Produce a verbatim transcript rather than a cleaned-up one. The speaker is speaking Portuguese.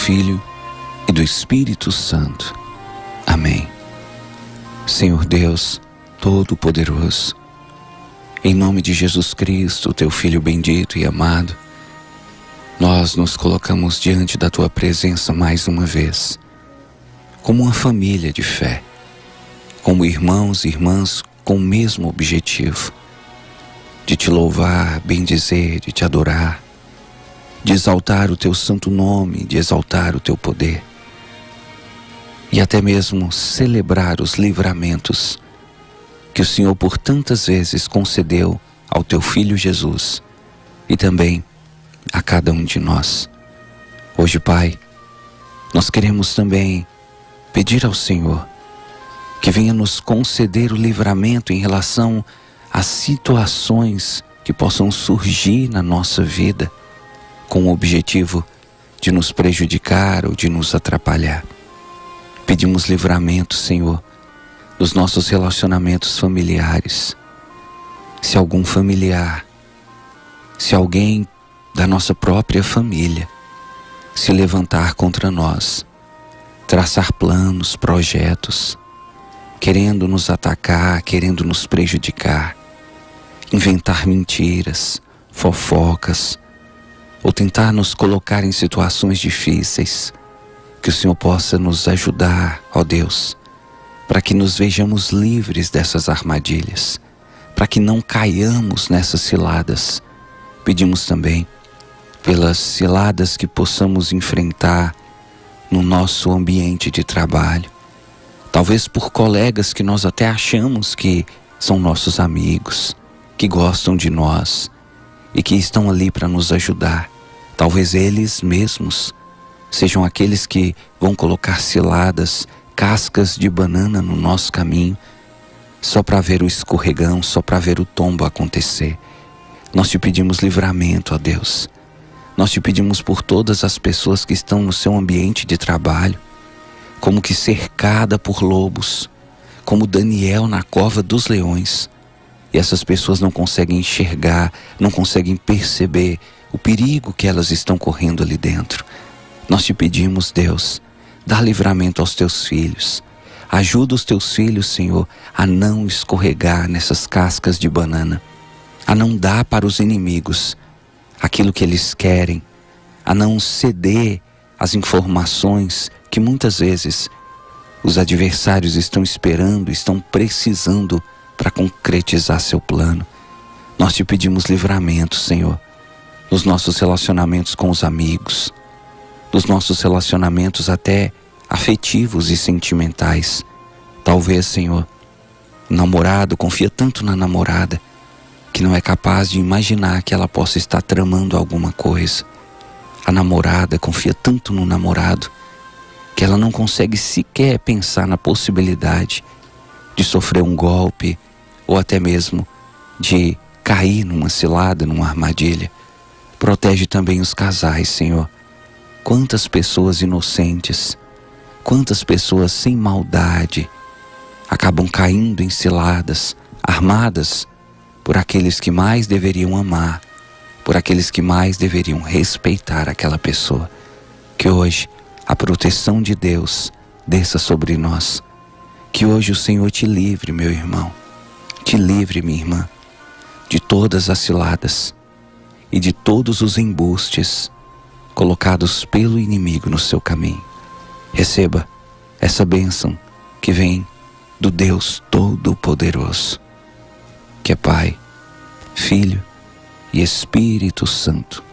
Filho e do Espírito Santo. Amém. Senhor Deus Todo-Poderoso, em nome de Jesus Cristo, teu Filho bendito e amado, nós nos colocamos diante da tua presença mais uma vez, como uma família de fé, como irmãos e irmãs com o mesmo objetivo, de te louvar, bendizer, de te adorar, de exaltar o teu santo nome, de exaltar o teu poder, e até mesmo celebrar os livramentos que o Senhor por tantas vezes concedeu ao teu Filho Jesus e também a cada um de nós. Hoje, Pai, nós queremos também pedir ao Senhor que venha nos conceder o livramento em relação às situações que possam surgir na nossa vida com o objetivo de nos prejudicar ou de nos atrapalhar. Pedimos livramento, Senhor, dos nossos relacionamentos familiares. Se algum familiar, se alguém da nossa própria família se levantar contra nós, traçar planos, projetos, querendo nos atacar, querendo nos prejudicar, inventar mentiras, fofocas, ou tentar nos colocar em situações difíceis, que o Senhor possa nos ajudar, ó Deus, para que nos vejamos livres dessas armadilhas, para que não caiamos nessas ciladas. Pedimos também pelas ciladas que possamos enfrentar no nosso ambiente de trabalho, talvez por colegas que nós até achamos que são nossos amigos, que gostam de nós e que estão ali para nos ajudar. Talvez eles mesmos sejam aqueles que vão colocar ciladas, cascas de banana no nosso caminho, só para ver o escorregão, só para ver o tombo acontecer. Nós te pedimos livramento, ó Deus. Nós te pedimos por todas as pessoas que estão no seu ambiente de trabalho, como que cercada por lobos, como Daniel na cova dos leões. E essas pessoas não conseguem enxergar, não conseguem perceber o perigo que elas estão correndo ali dentro. Nós te pedimos, Deus, dá livramento aos teus filhos. Ajuda os teus filhos, Senhor, a não escorregar nessas cascas de banana, a não dar para os inimigos aquilo que eles querem, a não ceder às informações que muitas vezes os adversários estão esperando, estão precisando para concretizar seu plano. Nós te pedimos livramento, Senhor, nos nossos relacionamentos com os amigos, nos nossos relacionamentos até afetivos e sentimentais. Talvez, Senhor, o namorado confia tanto na namorada que não é capaz de imaginar que ela possa estar tramando alguma coisa. A namorada confia tanto no namorado que ela não consegue sequer pensar na possibilidade de sofrer um golpe ou até mesmo de cair numa cilada, numa armadilha. Protege também os casais, Senhor. Quantas pessoas inocentes, quantas pessoas sem maldade acabam caindo em ciladas, armadas por aqueles que mais deveriam amar, por aqueles que mais deveriam respeitar aquela pessoa. Que hoje a proteção de Deus desça sobre nós. Que hoje o Senhor te livre, meu irmão, te livre, minha irmã, de todas as ciladas e de todos os embustes colocados pelo inimigo no seu caminho. Receba essa bênção que vem do Deus Todo-Poderoso, que é Pai, Filho e Espírito Santo.